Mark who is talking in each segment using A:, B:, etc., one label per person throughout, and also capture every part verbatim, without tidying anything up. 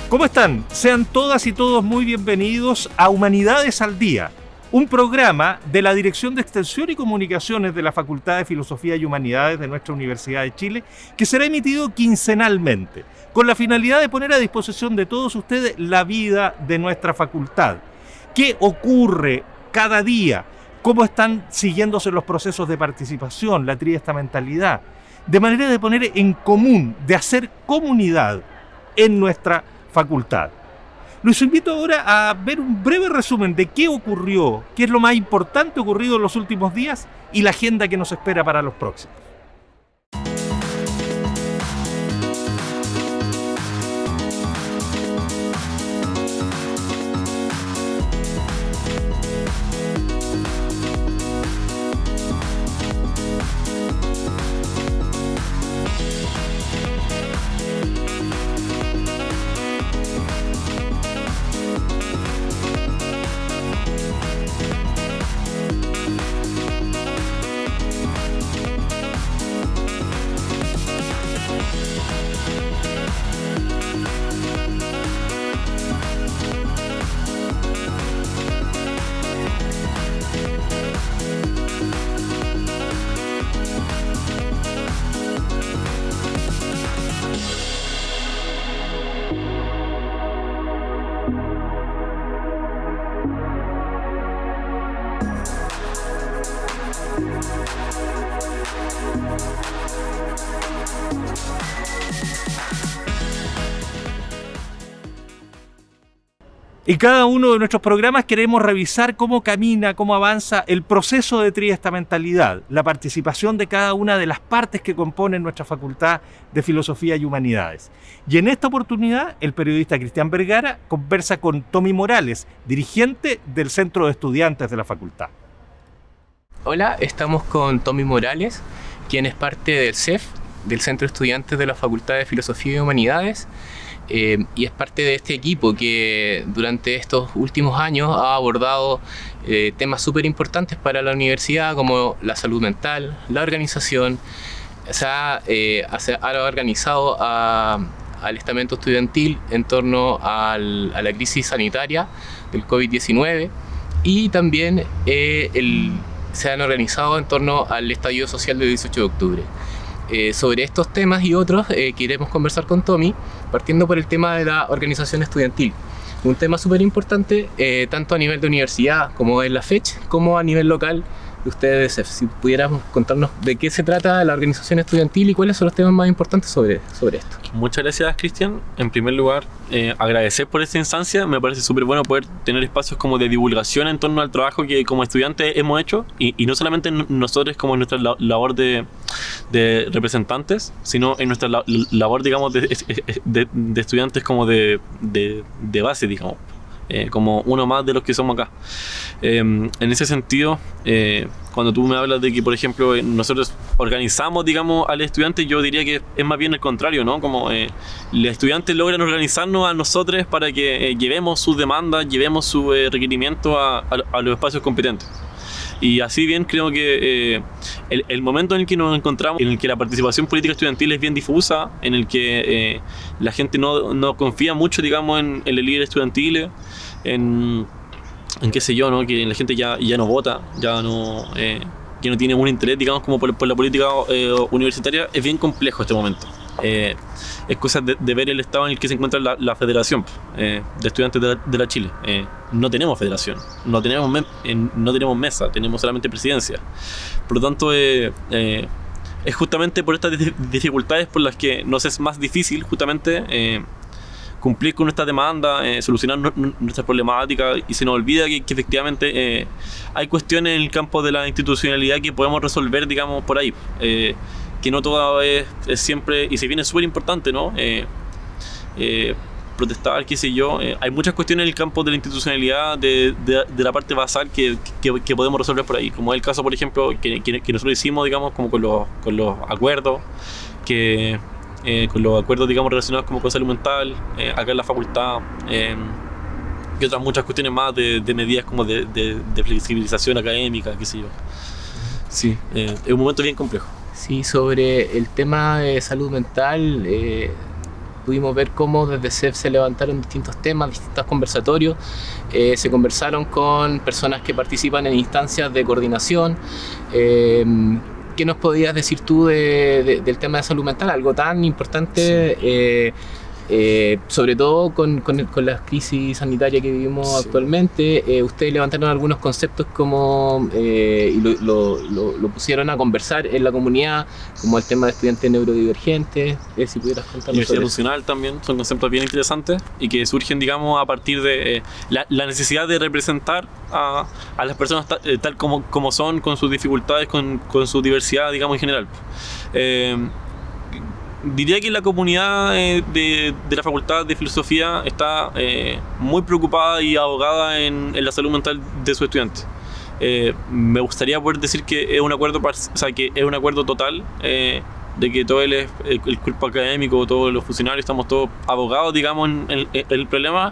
A: ¿Cómo están? Sean todas y todos muy bienvenidos a Humanidades al Día, un programa de la Dirección de Extensión y Comunicaciones de la Facultad de Filosofía y Humanidades de nuestra Universidad de Chile, que será emitido quincenalmente, con la finalidad de poner a disposición de todos ustedes la vida de nuestra facultad. ¿Qué ocurre cada día? ¿Cómo están siguiéndose los procesos de participación, la triestamentalidad? De manera de poner en común, de hacer comunidad en nuestra facultad. Los invito ahora a ver un breve resumen de qué ocurrió, qué es lo más importante ocurrido en los últimos días y la agenda que nos espera para los próximos. En cada uno de nuestros programas queremos revisar cómo camina, cómo avanza el proceso de triestamentalidad, la participación de cada una de las partes que componen nuestra Facultad de Filosofía y Humanidades. Y en esta oportunidad, el periodista Cristian Vergara conversa con Tommy Morales, dirigente del Centro de Estudiantes de la Facultad.
B: Hola, estamos con Tommy Morales, quien es parte del C E F, del Centro de Estudiantes de la Facultad de Filosofía y Humanidades. Eh, y es parte de este equipo que durante estos últimos años ha abordado eh, temas súper importantes para la universidad, como la salud mental, la organización. Se ha, eh, se ha organizado a, al estamento estudiantil en torno al, a la crisis sanitaria del COVID diecinueve y también eh, el, se han organizado en torno al estallido social del dieciocho de octubre. Eh, sobre estos temas y otros eh, queremos conversar con Tommy, partiendo por el tema de la organización estudiantil. Un tema súper importante, eh, tanto a nivel de universidad como en la fecha, como a nivel local de ustedes. Si pudiéramos contarnos de qué se trata la organización estudiantil y cuáles son los temas más importantes sobre, sobre esto.
C: Muchas gracias, Cristian. En primer lugar, eh, agradecer por esta instancia. Me parece súper bueno poder tener espacios como de divulgación en torno al trabajo que como estudiantes hemos hecho, y, y no solamente nosotros como en nuestra labor de, de representantes, sino en nuestra labor, digamos, de, de, de estudiantes como de, de, de base, digamos. Eh, como uno más de los que somos acá. Eh, en ese sentido, eh, cuando tú me hablas de que, por ejemplo, eh, nosotros organizamos, digamos, al estudiante, yo diría que es más bien el contrario, ¿no? Como eh, los estudiantes logran organizarnos a nosotros para que eh, llevemos sus demandas, llevemos su eh, requerimiento a, a, a los espacios competentes. Y así bien creo que eh, el, el momento en el que nos encontramos, en el que la participación política estudiantil es bien difusa, en el que eh, la gente no, no confía mucho, digamos, en, en el líder estudiantil, en, en qué sé yo, ¿no? Que la gente ya, ya no vota, ya no, eh, que no tiene un interés, digamos, como por, por la política eh, universitaria, es bien complejo este momento. Eh, es cosa de, de ver el estado en el que se encuentra la, la federación eh, de estudiantes de la, de la Chile. Eh, no tenemos federación, no tenemos, me, eh, no tenemos mesa, tenemos solamente presidencia. Por lo tanto, eh, eh, es justamente por estas dificultades por las que nos es más difícil justamente eh, cumplir con nuestra demanda, eh, solucionar nuestras problemáticas, y se nos olvida que, que efectivamente eh, hay cuestiones en el campo de la institucionalidad que podemos resolver, digamos, por ahí. Eh, que no todo es, es siempre, y se viene súper importante, ¿no? Eh, eh, protestar, qué sé yo. Eh, hay muchas cuestiones en el campo de la institucionalidad, de, de, de la parte basal que, que, que podemos resolver por ahí, como es el caso, por ejemplo, que, que, que nosotros hicimos, digamos, como con los, con los acuerdos, que, eh, con los acuerdos, digamos, relacionados como con salud mental, eh, acá en la facultad, eh, y otras muchas cuestiones más de, de medidas como de, de, de flexibilización académica, qué sé yo. Sí, eh, es un momento bien complejo.
B: Sí, sobre el tema de salud mental, eh, pudimos ver cómo desde C E F se levantaron distintos temas, distintos conversatorios, eh, se conversaron con personas que participan en instancias de coordinación. Eh, ¿Qué nos podías decir tú de, de, del tema de salud mental? Algo tan importante, sí. eh, eh, sobre todo con, con, con la crisis sanitaria que vivimos sí. actualmente. Eh, ustedes levantaron algunos conceptos como, eh, y lo, lo, lo, lo pusieron a conversar en la comunidad, como el tema de estudiantes neurodivergentes. Eh, si pudieras contarnos.
C: Diversidad funcional también, son conceptos bien interesantes y que surgen, digamos, a partir de eh, la, la necesidad de representar a, a las personas ta, eh, tal como, como son, con sus dificultades, con, con su diversidad, digamos, en general. Eh, Diría que la comunidad eh, de, de la Facultad de Filosofía está eh, muy preocupada y abogada en, en la salud mental de sus estudiantes. Eh, me gustaría poder decir que es un acuerdo, o sea, que es un acuerdo total, eh, de que todo el, el, el cuerpo académico, todos los funcionarios, estamos todos abogados, digamos, en, en, en el problema,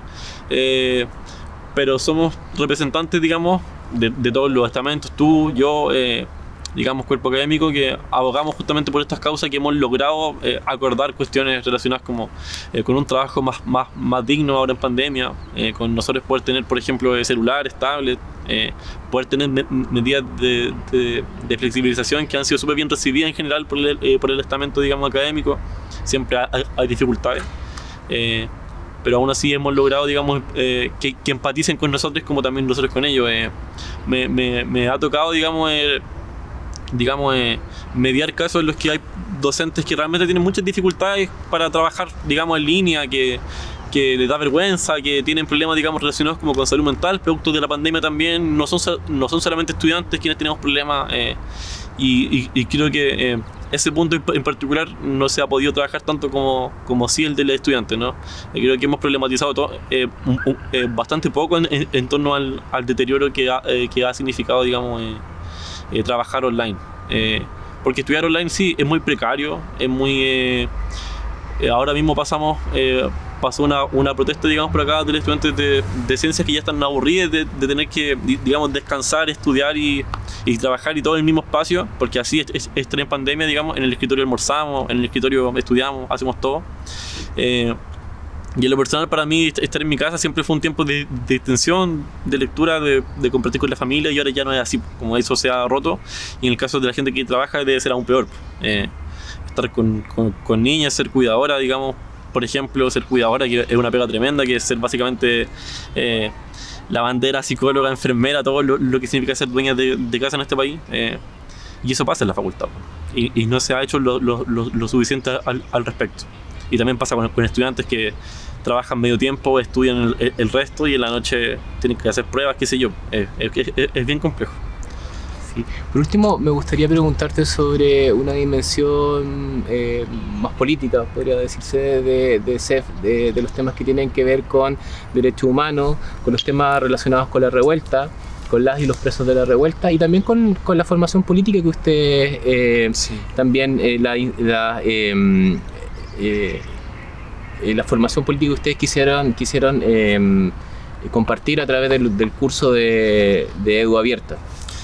C: eh, pero somos representantes, digamos, de, de todos los estamentos, tú, yo, eh, digamos, cuerpo académico, que abogamos justamente por estas causas, que hemos logrado eh, acordar cuestiones relacionadas como eh, con un trabajo más, más, más digno ahora en pandemia, eh, con nosotros poder tener, por ejemplo, celulares, tablets, eh, poder tener me medidas de, de, de flexibilización que han sido súper bien recibidas en general por el, eh, por el estamento, digamos, académico. Siempre hay, hay dificultades, eh, pero aún así hemos logrado, digamos, eh, que, que empaticen con nosotros como también nosotros con ellos. Eh, me, me, me ha tocado, digamos, eh, digamos, eh, mediar casos en los que hay docentes que realmente tienen muchas dificultades para trabajar, digamos, en línea, que, que les da vergüenza, que tienen problemas, digamos, relacionados como con salud mental, producto de la pandemia también. No son, no son solamente estudiantes quienes tenemos problemas, eh, y, y, y creo que eh, ese punto en particular no se ha podido trabajar tanto como, como sí el de los estudiantes, ¿no? Eh, creo que hemos problematizado todo, eh, un, un, eh, bastante poco en, en, en torno al, al deterioro que ha, eh, que ha significado, digamos, eh, Eh, trabajar online, eh, porque estudiar online sí es muy precario, es muy eh, eh, ahora mismo pasamos eh, pasó una, una protesta, digamos, por acá de los estudiantes de, de ciencias que ya están aburridos de, de tener que, digamos, descansar, estudiar y, y trabajar y todo en el mismo espacio, porque así es, es, es en pandemia, digamos, en el escritorio almorzamos, en el escritorio estudiamos, hacemos todo. eh, Y en lo personal, para mí, estar en mi casa siempre fue un tiempo de, de distensión, de lectura, de, de compartir con la familia, y ahora ya no es así, como eso se ha roto. Y en el caso de la gente que trabaja debe ser aún peor. Eh, estar con, con, con niñas, ser cuidadora, digamos, por ejemplo, ser cuidadora, que es una pega tremenda, que es ser básicamente eh, lavandera, psicóloga, enfermera, todo lo, lo que significa ser dueña de, de casa en este país. Eh, y eso pasa en la facultad. Y, y no se ha hecho lo, lo, lo, lo suficiente al, al respecto. Y también pasa con, con estudiantes que trabajan medio tiempo, estudian el, el resto y en la noche tienen que hacer pruebas, qué sé yo. Es, es, es bien complejo.
B: Sí. Por último, me gustaría preguntarte sobre una dimensión eh, más política, podría decirse, de, de C E F, de, de los temas que tienen que ver con derechos humanos, con los temas relacionados con la revuelta, con las y los presos de la revuelta, y también con, con la formación política que ustedes eh, sí. también eh, la, la eh, Eh, eh, la formación política que ustedes quisieron, quisieron eh, compartir a través del, del curso de, de Edu Abierta.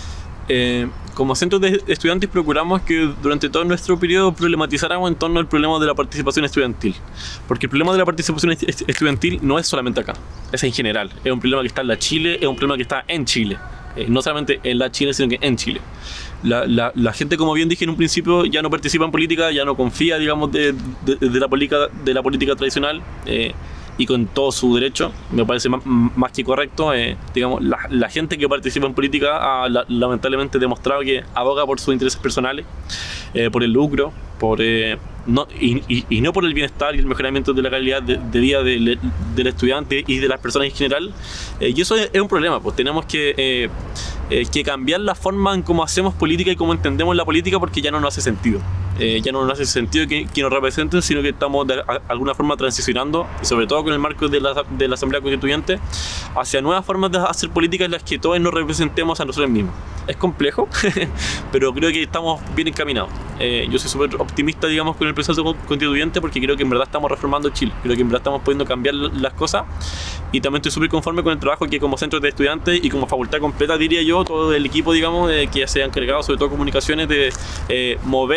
C: Eh, como centro de estudiantes procuramos que durante todo nuestro periodo problematizáramos en torno al problema de la participación estudiantil, porque el problema de la participación estudiantil no es solamente acá, es en general, es un problema que está en la Chile, es un problema que está en Chile, eh, no solamente en la Chile, sino que en Chile. La, la, la gente, como bien dije en un principio, ya no participa en política, ya no confía, digamos, de, de, de, la, política, de la política tradicional, eh, y con todo su derecho, me parece más, más que correcto. Eh, digamos, la, la gente que participa en política ha la, lamentablemente demostrado que aboga por sus intereses personales, eh, por el lucro, por, eh, no, y, y, y no por el bienestar y el mejoramiento de la calidad de, de vida del, del estudiante y de las personas en general. Eh, y eso es, es un problema, pues tenemos que, eh, eh, que cambiar la forma en cómo hacemos política y cómo entendemos la política, porque ya no nos hace sentido. Eh, ya no nos hace sentido que, que nos representen, sino que estamos de a, alguna forma transicionando, y sobre todo con el marco de la, de la Asamblea Constituyente, hacia nuevas formas de hacer política en las que todos nos representemos a nosotros mismos. Es complejo, pero creo que estamos bien encaminados. Eh, yo soy súper optimista, digamos, con el proceso constituyente, porque creo que en verdad estamos reformando Chile, creo que en verdad estamos pudiendo cambiar las cosas, y también estoy súper conforme con el trabajo que como centro de estudiantes y como facultad completa, diría yo, todo el equipo, digamos, eh, que se ha encargado, sobre todo comunicaciones, de eh, mover el proceso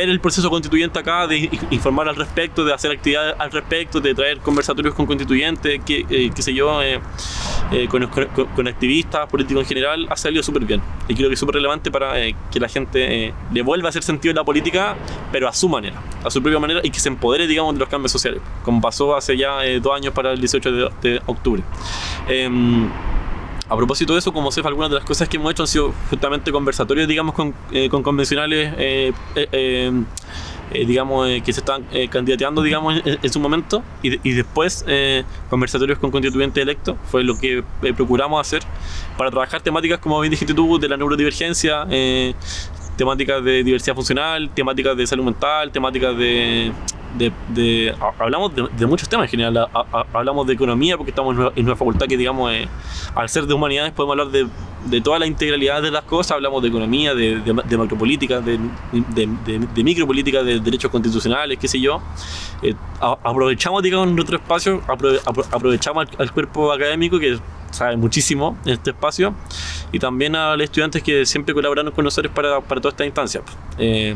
C: constituyente acá, de informar al respecto, de hacer actividades al respecto, de traer conversatorios con constituyentes, que, eh, qué sé yo, eh, eh, con, con, con activistas, políticos en general, ha salido súper bien. Y creo que es súper relevante para eh, que la gente eh, le vuelva a hacer sentido en la política, pero a su manera, a su propia manera, y que se empodere, digamos, de los cambios sociales, como pasó hace ya eh, dos años para el dieciocho de octubre. Eh, A propósito de eso, como C E F, algunas de las cosas que hemos hecho han sido justamente conversatorios, digamos, con, eh, con convencionales, eh, eh, eh, eh, digamos, eh, que se están eh, candidateando, digamos, en, en su momento, y, de, y después eh, conversatorios con constituyentes electos. Fue lo que eh, procuramos hacer para trabajar temáticas, como bien dijiste tú, de la neurodivergencia, eh, temáticas de diversidad funcional, temáticas de salud mental, temáticas de... De, de, hablamos de, de muchos temas en general. A, a, hablamos de economía porque estamos en una, en una facultad que, digamos, eh, al ser de humanidades podemos hablar de, de toda la integralidad de las cosas. Hablamos de economía, de, de, de macropolítica, de, de, de, de micropolítica, de derechos constitucionales, qué sé yo. Eh, a, aprovechamos, digamos, nuestro espacio, aprove, apro, aprovechamos al, al cuerpo académico que sabe muchísimo en este espacio, y también a los estudiantes que siempre colaboraron con nosotros para, para toda esta instancia. Eh,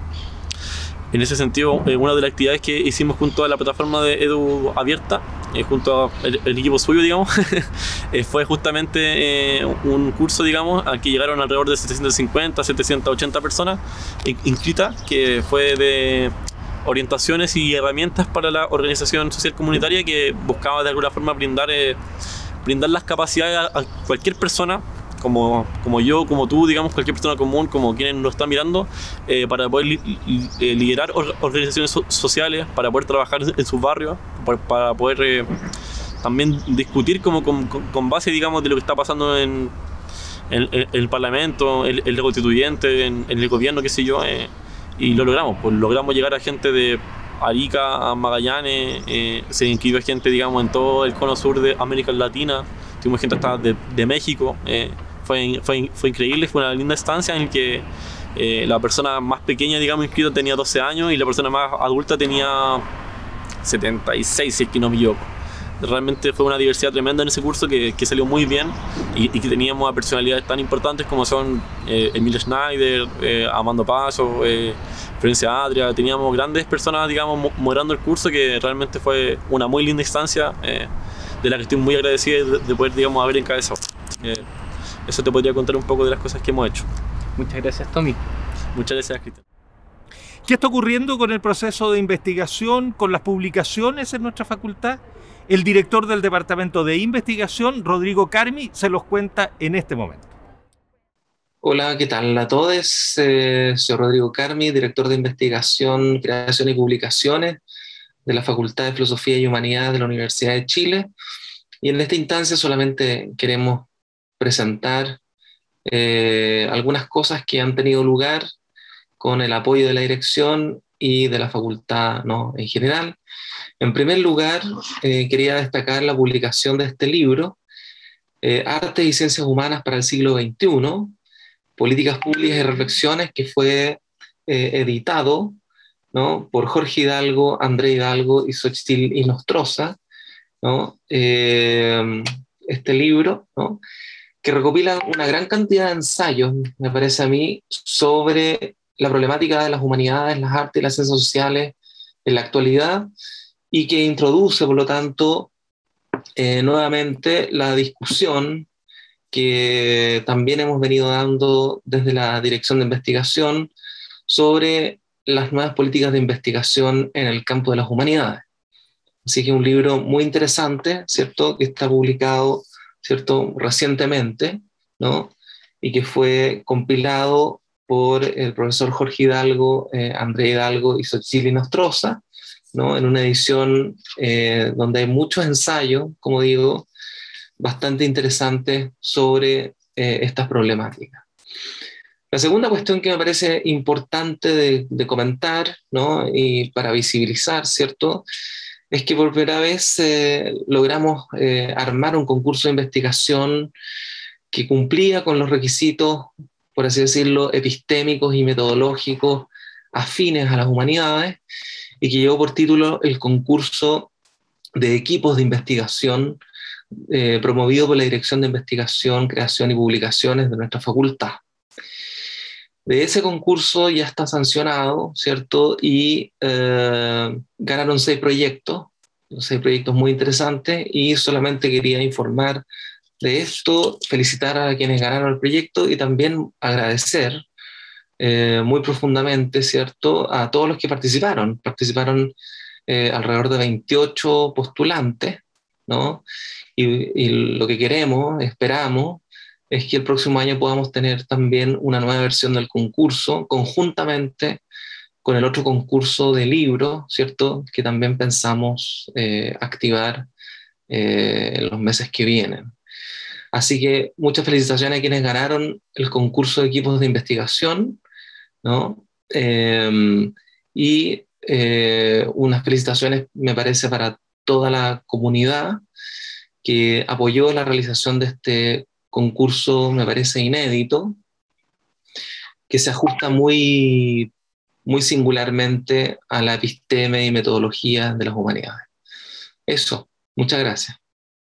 C: En ese sentido, eh, una de las actividades que hicimos junto a la plataforma de Edu Abierta, eh, junto al equipo suyo, digamos, eh, fue justamente eh, un curso, digamos, al que llegaron alrededor de setecientas cincuenta, setecientas ochenta personas inscritas, que fue de orientaciones y herramientas para la organización social comunitaria, que buscaba de alguna forma brindar, eh, brindar las capacidades a, a cualquier persona, Como, como yo, como tú, digamos, cualquier persona común, como quienes nos están mirando, eh, para poder li, li, eh, liderar or, organizaciones so, sociales, para poder trabajar en sus barrios, para, para poder eh, también discutir como con, con, con base, digamos, de lo que está pasando en, en, en el Parlamento, en el constituyente, en, en el gobierno, qué sé yo, eh, y lo logramos, pues logramos llegar a gente de Arica a Magallanes, eh, se inscribió gente, digamos, en todo el cono sur de América Latina, tuvimos gente hasta de, de México. eh, Fue, fue, fue increíble, fue una linda estancia en que eh, la persona más pequeña, digamos, inscrita tenía doce años y la persona más adulta tenía setenta y seis, si es que no me equivoco. Realmente fue una diversidad tremenda en ese curso que, que salió muy bien, y, y que teníamos a personalidades tan importantes como son eh, Emilia Schneider, eh, Amando Paso, eh, Florencia Adria. Teníamos grandes personas, digamos, moderando el curso, que realmente fue una muy linda instancia, eh, de la que estoy muy agradecido de, de poder, digamos, haber encabezado. Eh, Eso te podría contar un poco de las cosas que hemos hecho.
B: Muchas gracias, Tommy.
C: Muchas gracias, Cristian.
A: ¿Qué está ocurriendo con el proceso de investigación, con las publicaciones en nuestra facultad? El director del Departamento de Investigación, Rodrigo Carmi, se los cuenta en este momento.
D: Hola, ¿qué tal a todos? Eh, soy Rodrigo Carmi, director de Investigación, Creación y Publicaciones de la Facultad de Filosofía y Humanidades de la Universidad de Chile. Y en esta instancia solamente queremos presentar eh, algunas cosas que han tenido lugar con el apoyo de la dirección y de la facultad, ¿no?, en general. En primer lugar, eh, quería destacar la publicación de este libro, eh, Arte y Ciencias Humanas para el siglo veintiuno, Políticas Públicas y Reflexiones, que fue eh, editado, ¿no?, por Jorge Hidalgo, André Hidalgo y Xochitl Inostroza, ¿no? Eh, este libro, ¿no?, que recopila una gran cantidad de ensayos, me parece a mí, sobre la problemática de las humanidades, las artes y las ciencias sociales en la actualidad, y que introduce, por lo tanto, eh, nuevamente la discusión que también hemos venido dando desde la Dirección de Investigación sobre las nuevas políticas de investigación en el campo de las humanidades. Así que un libro muy interesante, ¿cierto?, que está publicado, ¿cierto?, recientemente, ¿no?, y que fue compilado por el profesor Jorge Hidalgo, eh, André Hidalgo y Xochitl Inostroza, ¿no?, en una edición eh, donde hay muchos ensayos, como digo, bastante interesantes sobre eh, estas problemáticas. La segunda cuestión que me parece importante de, de comentar, ¿no?, y para visibilizar, ¿cierto?, es que por primera vez eh, logramos eh, armar un concurso de investigación que cumplía con los requisitos, por así decirlo, epistémicos y metodológicos afines a las humanidades, y que llevó por título el concurso de equipos de investigación eh, promovido por la Dirección de Investigación, Creación y Publicaciones de nuestra facultad. De ese concurso ya está sancionado, ¿cierto? Y eh, ganaron seis proyectos, seis proyectos muy interesantes, y solamente quería informar de esto, felicitar a quienes ganaron el proyecto y también agradecer eh, muy profundamente, ¿cierto?, a todos los que participaron. Participaron eh, alrededor de veintiocho postulantes, ¿no? Y, y lo que queremos, esperamos, es que el próximo año podamos tener también una nueva versión del concurso, conjuntamente con el otro concurso de libros, ¿cierto?, que también pensamos eh, activar eh, en los meses que vienen. Así que muchas felicitaciones a quienes ganaron el concurso de equipos de investigación, ¿no? Eh, y eh, unas felicitaciones, me parece, para toda la comunidad que apoyó la realización de este concurso, me parece inédito, que se ajusta muy, muy singularmente a la episteme y metodología de las humanidades. Eso, muchas gracias.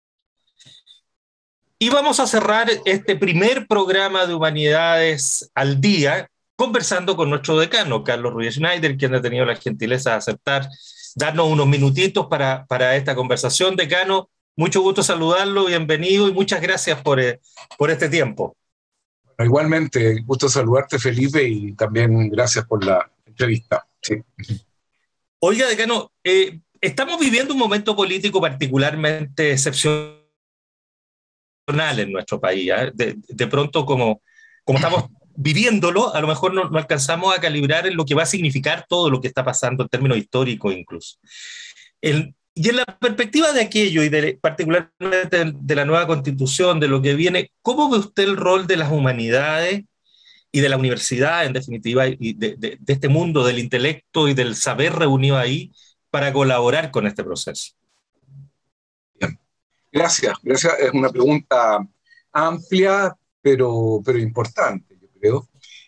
A: Y vamos a cerrar este primer programa de Humanidades al Día conversando con nuestro decano, Carlos Ruiz Schneider, quien ha tenido la gentileza de aceptar darnos unos minutitos para, para esta conversación. Decano, mucho gusto saludarlo, bienvenido y muchas gracias por, eh, por este tiempo.
E: Bueno, igualmente, gusto saludarte, Felipe, y también gracias por la entrevista. Sí.
A: Oiga, decano, eh, estamos viviendo un momento político particularmente excepcional en nuestro país. ¿eh? De, de pronto, como, como estamos viviéndolo, a lo mejor no, no alcanzamos a calibrar en lo que va a significar todo lo que está pasando en términos históricos incluso. El, y en la perspectiva de aquello, y de, particularmente de la nueva Constitución, de lo que viene, ¿cómo ve usted el rol de las humanidades y de la universidad, en definitiva, y de, de, de este mundo del intelecto y del saber reunido ahí para colaborar con este proceso?
E: Bien. Gracias, gracias. Es una pregunta amplia, pero, pero importante, yo creo.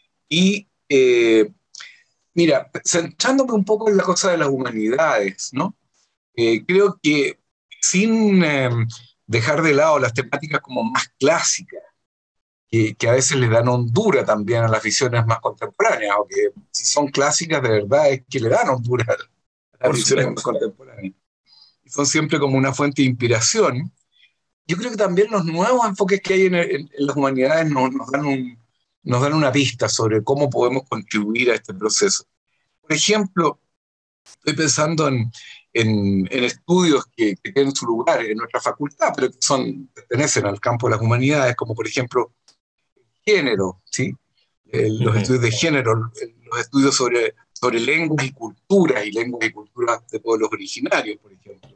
E: Y eh, mira, centrándome un poco en la cosa de las humanidades, ¿no? Eh, creo que sin eh, dejar de lado las temáticas como más clásicas, que, que a veces le dan hondura también a las visiones más contemporáneas, o que si son clásicas de verdad es que le dan hondura a las visiones más contemporáneas. Y son siempre como una fuente de inspiración. Yo creo que también los nuevos enfoques que hay en, en, en las humanidades nos, nos, dan un, nos dan una pista sobre cómo podemos contribuir a este proceso. Por ejemplo, estoy pensando en, en, en estudios que, que tienen su lugar en nuestra facultad, pero que son, pertenecen al campo de las humanidades, como por ejemplo género, ¿sí? Eh, los uh-huh. estudios de género, los estudios sobre, sobre lenguas y culturas, y lenguas y culturas de pueblos originarios, por ejemplo.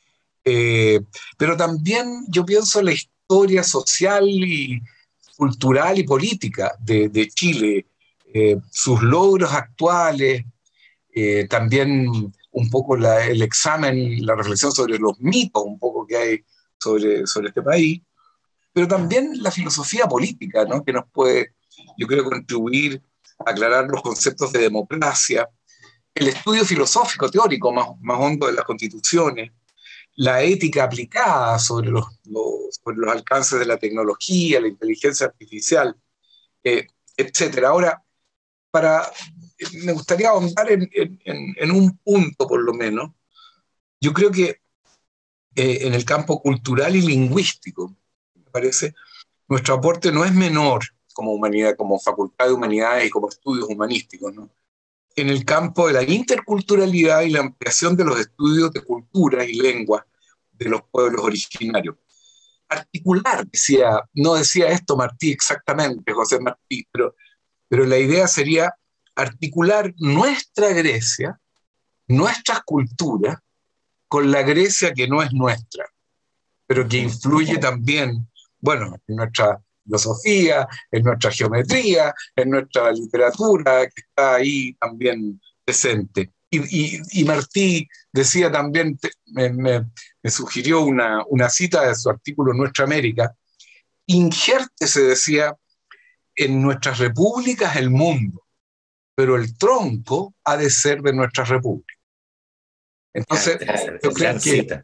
E: Eh, pero también yo pienso en la historia social y cultural y política de, de Chile, eh, sus logros actuales, eh, también un poco la, el examen, la reflexión sobre los mitos un poco que hay sobre, sobre este país, pero también la filosofía política, ¿no? Que nos puede, yo creo, contribuir a aclarar los conceptos de democracia, el estudio filosófico teórico más, más hondo de las constituciones, la ética aplicada sobre los, los, sobre los alcances de la tecnología, la inteligencia artificial, eh, etcétera. Ahora, para, me gustaría ahondar en, en, en un punto, por lo menos. Yo creo que eh, en el campo cultural y lingüístico, me parece, nuestro aporte no es menor como humanidad, como facultad de humanidades y como estudios humanísticos, ¿no? En el campo de la interculturalidad y la ampliación de los estudios de cultura y lengua de los pueblos originarios. Articular, decía, no decía esto Martí exactamente, José Martí, pero, pero la idea sería articular nuestra Grecia, nuestras culturas, con la Grecia que no es nuestra, pero que influye también, bueno, en nuestra filosofía, en nuestra geometría, en nuestra literatura, que está ahí también presente. Y, y, y Martí decía también, me, me, me sugirió una, una cita de su artículo Nuestra América, injerte, se decía, en nuestras repúblicas el mundo, pero el tronco ha de ser de nuestras repúblicas. Entonces, yo creo que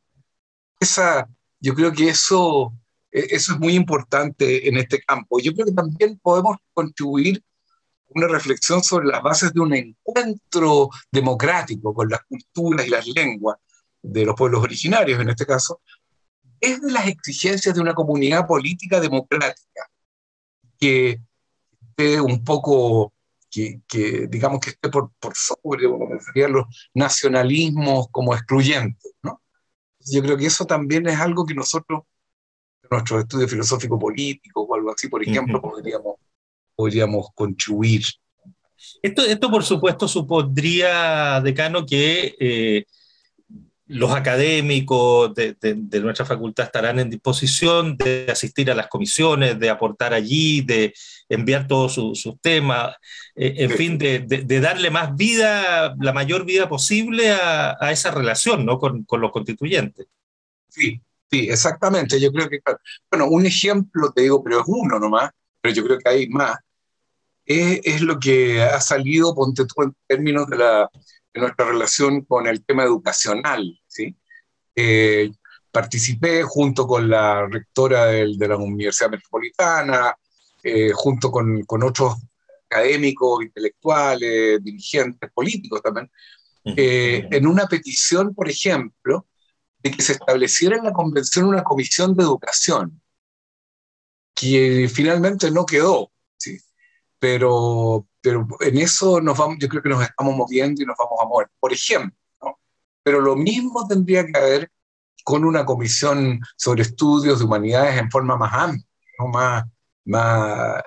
E: esa, yo creo que eso... Eso es muy importante en este campo. Yo creo que también podemos contribuir una reflexión sobre las bases de un encuentro democrático con las culturas y las lenguas de los pueblos originarios, en este caso, es de las exigencias de una comunidad política democrática, que esté un poco, que, que digamos que esté por, por sobre, como serían los nacionalismos como excluyentes, ¿no? Yo creo que eso también es algo que nosotros, en nuestro estudio filosófico-político o algo así, por ejemplo, uh-huh. podríamos, podríamos contribuir.
A: Esto, esto, por supuesto, supondría, decano, que eh, los académicos de, de, de nuestra facultad estarán en disposición de asistir a las comisiones, de aportar allí, de enviar todos sus su temas, eh, en sí. fin, de, de, de darle más vida, la mayor vida posible a, a esa relación, ¿no? con, con los constituyentes.
E: Sí, sí, exactamente. Yo creo que, bueno, un ejemplo, te digo, pero es uno nomás, pero yo creo que hay más, es, es lo que ha salido, ponte tú, en términos de la... de nuestra relación con el tema educacional, ¿sí? Eh, participé junto con la rectora del, de la Universidad Metropolitana, eh, junto con, con otros académicos, intelectuales, dirigentes políticos también, eh, en una petición, por ejemplo, de que se estableciera en la convención una comisión de educación, que finalmente no quedó, ¿sí? Pero, pero en eso nos vamos, yo creo que nos estamos moviendo y nos vamos a mover, por ejemplo, ¿no? Pero lo mismo tendría que haber con una comisión sobre estudios de humanidades en forma más amplia, ¿no? más, más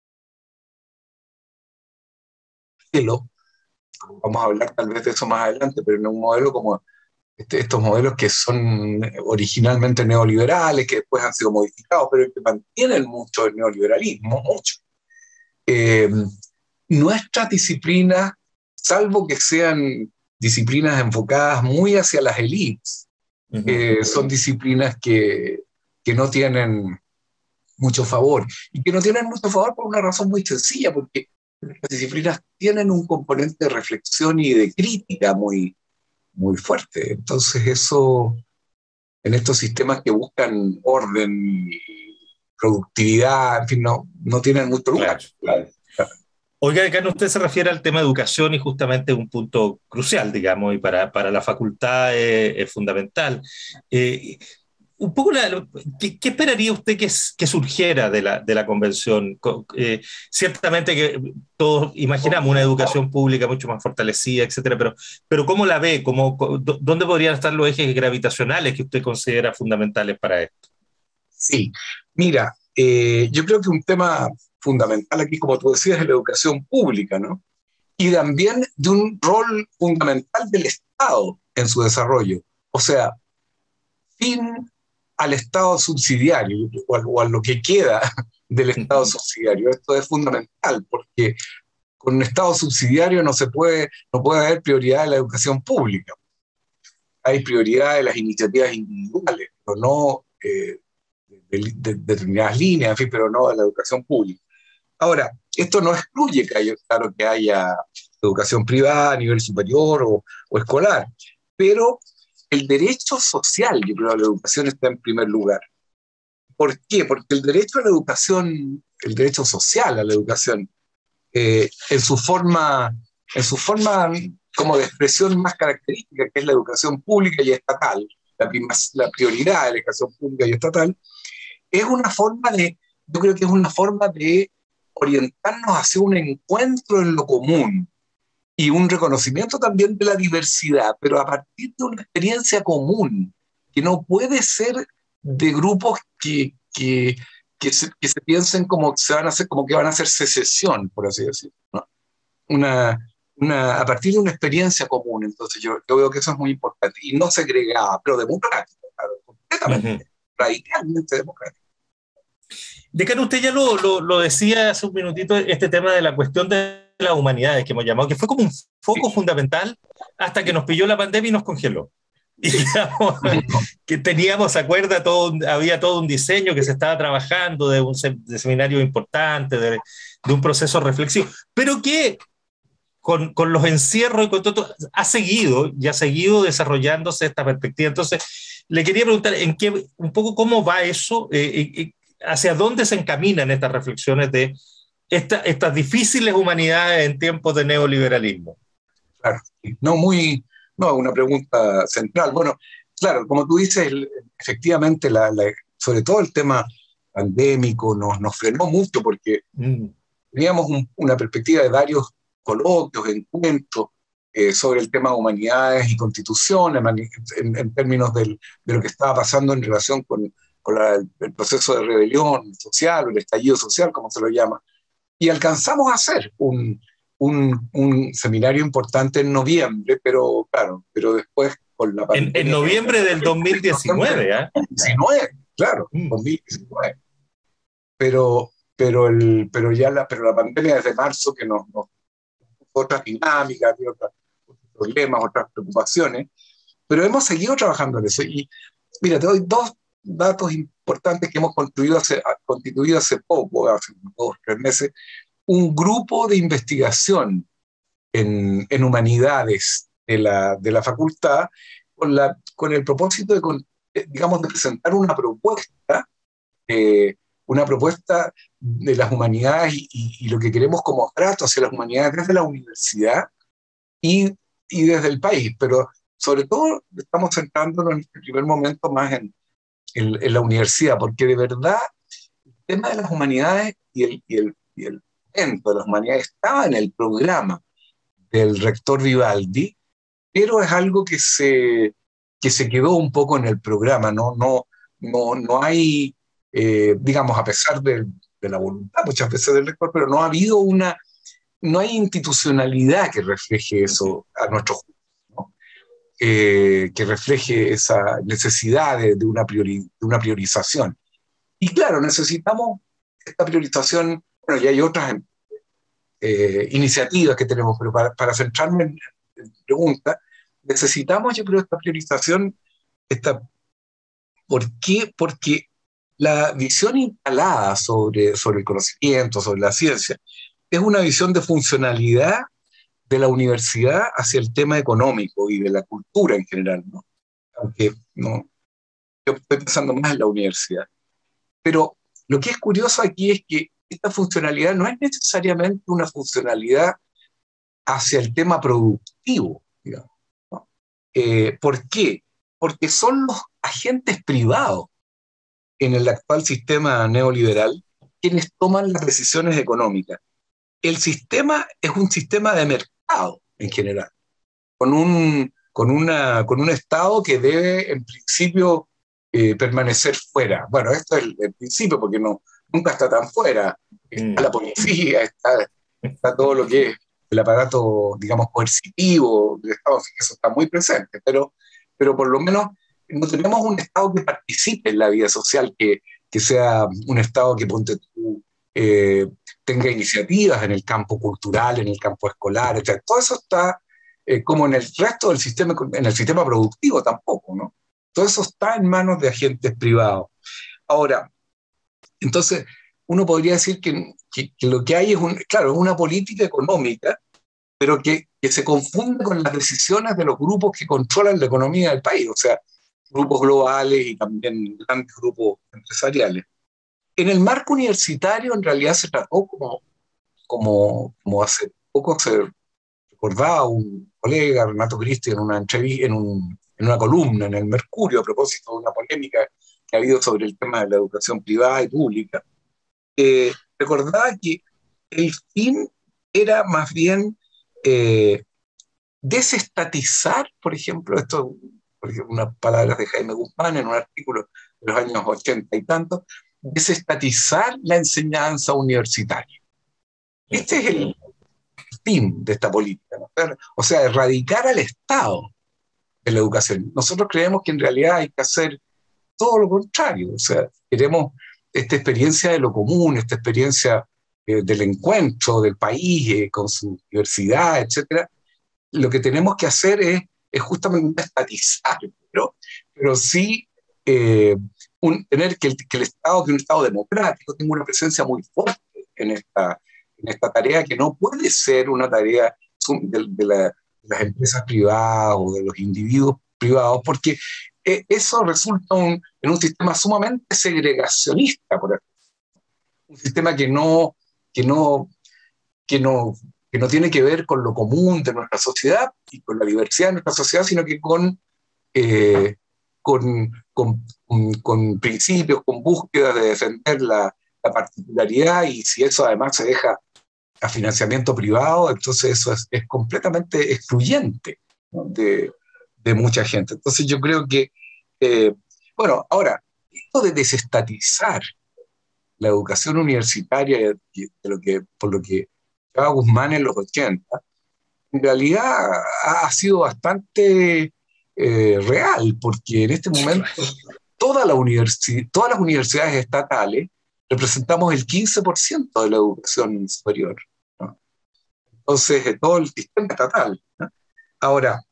E: vamos a hablar tal vez de eso más adelante, pero en un modelo como este, estos modelos que son originalmente neoliberales, que después han sido modificados, pero que mantienen mucho el neoliberalismo, mucho. Eh, nuestras disciplinas, salvo que sean disciplinas enfocadas muy hacia las élites, uh-huh. eh, son disciplinas que, que no tienen mucho favor, y que no tienen mucho favor por una razón muy sencilla, porque las disciplinas tienen un componente de reflexión y de crítica muy, muy fuerte. Entonces eso, en estos sistemas que buscan orden y productividad, en fin, no, no tienen mucho lugar. Claro, claro.
A: Oiga, decano, usted se refiere al tema de educación y justamente un punto crucial, digamos, y para, para la facultad es, es fundamental. Eh, un poco la, ¿qué, ¿qué esperaría usted que, que surgiera de la, de la convención? Eh, ciertamente que todos imaginamos una educación pública mucho más fortalecida, etcétera, pero, pero ¿cómo la ve? ¿Cómo, ¿Dónde podrían estar los ejes gravitacionales que usted considera fundamentales para esto?
E: Sí, mira, eh, yo creo que un tema fundamental aquí, como tú decías, es la educación pública, ¿no? Y también de un rol fundamental del Estado en su desarrollo. O sea, fin al Estado subsidiario, o a, o a lo que queda del Estado subsidiario. Esto es fundamental, porque con un Estado subsidiario no se puede, no puede haber prioridad de la educación pública. Hay prioridad de las iniciativas individuales, pero no eh, de, de, de determinadas líneas, en fin, pero no de la educación pública. Ahora, esto no excluye que haya, claro, que haya educación privada a nivel superior o, o escolar, pero el derecho social, yo creo, a la educación está en primer lugar. ¿Por qué? Porque el derecho a la educación, el derecho social a la educación, eh, en su forma, en su forma como de expresión más característica, que es la educación pública y estatal, la, la prioridad de la educación pública y estatal, es una forma de, yo creo que es una forma de orientarnos hacia un encuentro en lo común y un reconocimiento también de la diversidad, pero a partir de una experiencia común, que no puede ser de grupos que, que, que, se, que se piensen como, se van a hacer, como que van a hacer secesión, por así decirlo, ¿no? Una, una, a partir de una experiencia común. Entonces yo, yo veo que eso es muy importante, y no segregada, pero democrática, claro, completamente, uh-huh. radicalmente democrática.
A: Decano, usted ya lo, lo, lo decía hace un minutito, este tema de la cuestión de las humanidades que hemos llamado, que fue como un foco sí. fundamental hasta que nos pilló la pandemia y nos congeló. Y digamos que teníamos, ¿se acuerda? Todo, había todo un diseño que se estaba trabajando de un de seminario importante, de, de un proceso reflexivo, pero que con, con los encierros y con todo, ha seguido y ha seguido desarrollándose esta perspectiva. Entonces, le quería preguntar en qué, un poco cómo va eso, eh, eh, hacia dónde se encaminan estas reflexiones de esta, estas difíciles humanidades en tiempos de neoliberalismo?
E: Claro, no muy, no, una pregunta central. Bueno, claro, como tú dices, efectivamente, la, la, sobre todo el tema pandémico nos, nos frenó mucho porque mm. teníamos un, una perspectiva de varios coloquios, encuentros eh, sobre el tema de humanidades y constitución, en, en, en términos del, de lo que estaba pasando en relación con, con la, el proceso de rebelión social, o el estallido social, como se lo llama. Y alcanzamos a hacer un, un, un seminario importante en noviembre, pero claro, pero después con la
A: pandemia. En, en noviembre del dos mil diecinueve, ¿eh?
E: dos mil diecinueve, claro, mm. dos mil diecinueve. Pero, pero, el, pero ya la, pero la pandemia desde marzo que nos, nos otras dinámicas, otros problemas, otras preocupaciones, pero hemos seguido trabajando en eso. Y mira, te doy dos datos importantes que hemos constituido hace, constituido hace poco, hace dos, tres meses, un grupo de investigación en, en humanidades de la, de la facultad con, la, con el propósito de, digamos, de presentar una propuesta, eh, una propuesta de las humanidades y, y, y lo que queremos como trato hacia las humanidades desde la universidad y, y desde el país, pero sobre todo estamos centrándonos en el primer momento más en, en, en la universidad, porque de verdad el tema de las humanidades y el, y el, y el evento de las humanidades estaba en el programa del rector Vivaldi, pero es algo que se, que se quedó un poco en el programa, no, no, no, no hay, eh, digamos, a pesar de, de la voluntad muchas veces del rector, pero no ha habido una, no hay institucionalidad que refleje eso a nuestro juicio, ¿no? Eh, que refleje esa necesidad de, de, una priori, de una priorización. Y claro, necesitamos esta priorización, bueno, y hay otras eh, iniciativas que tenemos, pero para, para centrarme en la pregunta, necesitamos, yo creo, esta priorización, esta, ¿por qué? Porque la visión instalada sobre, sobre el conocimiento, sobre la ciencia, es una visión de funcionalidad de la universidad hacia el tema económico y de la cultura en general, ¿no? Aunque no, yo estoy pensando más en la universidad. Pero lo que es curioso aquí es que esta funcionalidad no es necesariamente una funcionalidad hacia el tema productivo, digamos, ¿no? Eh, ¿Por qué? Porque son los agentes privados en el actual sistema neoliberal quienes toman las decisiones económicas. El sistema es un sistema de mercado en general, con un, con una, con un Estado que debe en principio eh, permanecer fuera. Bueno, esto es el, el principio porque no, nunca está tan fuera. Está mm. la policía, está, está todo lo que es el aparato, digamos, coercitivo del Estado, así que eso está muy presente, pero, pero por lo menos no tenemos un Estado que participe en la vida social, que, que sea un Estado que ponte tú, eh, tenga iniciativas en el campo cultural, en el campo escolar, etcétera. Todo eso está eh, como en el resto del sistema, en el sistema productivo tampoco, ¿no? Todo eso está en manos de agentes privados. Ahora, entonces, uno podría decir que, que, que lo que hay es, un, claro, es una política económica, pero que, que se confunde con las decisiones de los grupos que controlan la economía del país, o sea, grupos globales y también grandes grupos empresariales. En el marco universitario, en realidad, se trató como, como, como hace poco se recordaba un colega, Renato Cristi, en una entrevista, en, un, en una columna en el Mercurio, a propósito de una polémica que ha habido sobre el tema de la educación privada y pública, eh, recordaba que el fin era más bien eh, desestatizar, por ejemplo, esto, por ejemplo, unas palabras de Jaime Guzmán en un artículo de los años ochenta y tantos, desestatizar la enseñanza universitaria. Este es el fin de esta política, ¿no? O sea, erradicar al Estado de la educación. Nosotros creemos que en realidad hay que hacer todo lo contrario, o sea, queremos esta experiencia de lo común, esta experiencia eh, del encuentro del país eh, con su diversidad, etcétera. Lo que tenemos que hacer es, es justamente estatizar, pero, pero sí eh, un, tener que el, que el Estado, que un Estado democrático, tenga una presencia muy fuerte en esta, en esta tarea, que no puede ser una tarea de, de, la, de las empresas privadas o de los individuos privados, porque eh, eso resulta un, en un sistema sumamente segregacionista, por ejemplo. Un sistema que no, que no, que no, que no tiene que ver con lo común de nuestra sociedad y con la diversidad de nuestra sociedad, sino que con, eh, con, con, con, con principios, con búsquedas de defender la, la particularidad, y si eso además se deja a financiamiento privado, entonces eso es, es completamente excluyente, ¿no? de, de mucha gente. Entonces yo creo que, eh, bueno, ahora, esto de desestatizar la educación universitaria, de lo que, por lo que estaba Guzmán en los ochenta, en realidad ha, ha sido bastante eh, real, porque en este momento toda la universi- todas las universidades estatales representamos el quince por ciento de la educación superior, ¿no? Entonces, de todo el sistema estatal, ¿no? Ahora,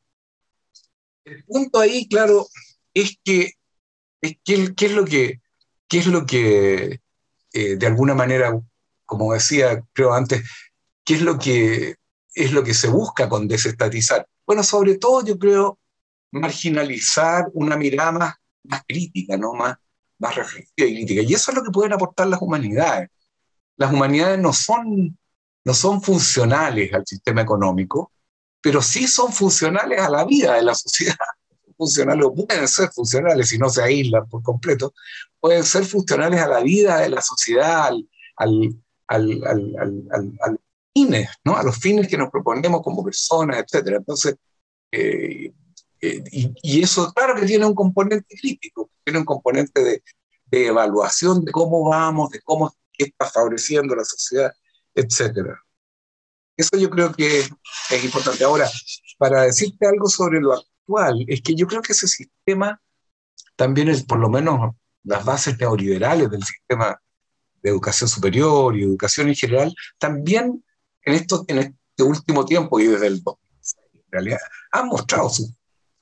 E: el punto ahí, claro, es que, es que ¿qué es lo que, qué es lo que eh, de alguna manera, como decía, creo antes, qué es lo que, es lo que se busca con desestatizar? Bueno, sobre todo yo creo marginalizar una mirada más, más crítica, ¿no? Más, más reflexiva y crítica. Y eso es lo que pueden aportar las humanidades. Las humanidades no son, no son funcionales al sistema económico, pero sí son funcionales a la vida de la sociedad. Funcionales, o pueden ser funcionales si no se aíslan por completo, pueden ser funcionales a la vida de la sociedad, al, al, al, al, al, al, al fines, ¿no? A los fines que nos proponemos como personas, etcétera. Entonces, eh, eh, y, y eso, claro que tiene un componente crítico, tiene un componente de, de evaluación de cómo vamos, de cómo qué está favoreciendo la sociedad, etcétera. Eso yo creo que es importante. Ahora, para decirte algo sobre lo actual, es que yo creo que ese sistema, también es, por lo menos las bases neoliberales del sistema de educación superior y educación en general, también en, esto, en este último tiempo y desde el dos mil seis, en realidad, han mostrado sus,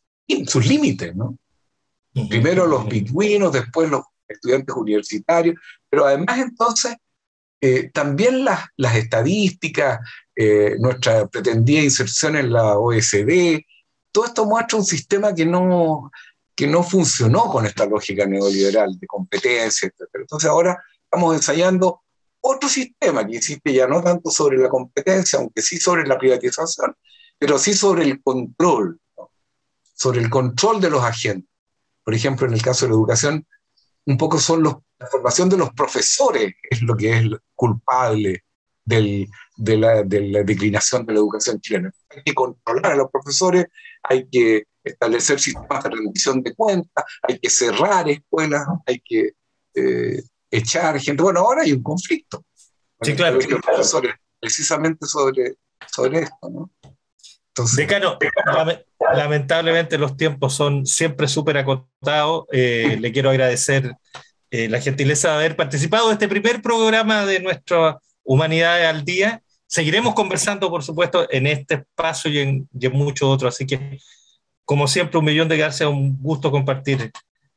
E: sus límites, ¿no? Primero los pingüinos, después los estudiantes universitarios, pero además entonces eh, también las, las estadísticas, eh, nuestra pretendida inserción en la O E C D, todo esto muestra un sistema que no, que no funcionó con esta lógica neoliberal de competencia, etcétera. Entonces ahora estamos ensayando otro sistema que insiste ya no tanto sobre la competencia, aunque sí sobre la privatización, pero sí sobre el control, ¿no? Sobre el control de los agentes. Por ejemplo, en el caso de la educación, un poco son los, la formación de los profesores es lo que es culpable del, de, la, de la declinación de la educación chilena. Hay que controlar a los profesores, hay que establecer sistemas de rendición de cuentas, hay que cerrar escuelas, hay que eh, echar gente. Bueno, ahora hay un conflicto.
A: Sí, claro.
E: Los profesores, precisamente sobre, sobre esto, ¿no? Entonces,
A: Decano, lamentablemente los tiempos son siempre súper acotados. Eh, le quiero agradecer eh, la gentileza de haber participado de este primer programa de nuestra Humanidades al Día. Seguiremos conversando, por supuesto, en este espacio y en, y en muchos otros. Así que, como siempre, un millón de gracias. Un gusto compartir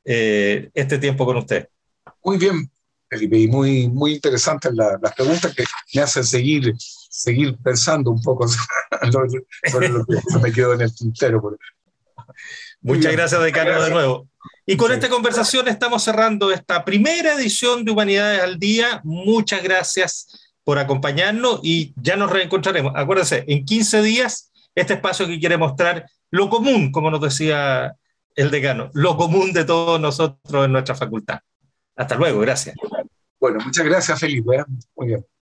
A: eh, este tiempo con usted.
E: Muy bien, Felipe, y muy, muy interesantes la, las preguntas que me hacen seguir, seguir pensando un poco sobre, sobre lo que me quedó en el tintero.
A: Muchas gracias, decano, de nuevo. Y con esta conversación estamos cerrando esta primera edición de Humanidades al Día. Muchas gracias por acompañarnos y ya nos reencontraremos. Acuérdense, en quince días, este espacio que quiere mostrar lo común, como nos decía el decano, lo común de todos nosotros en nuestra facultad. Hasta luego, gracias.
E: Bueno, muchas gracias, Felipe. Muy bien.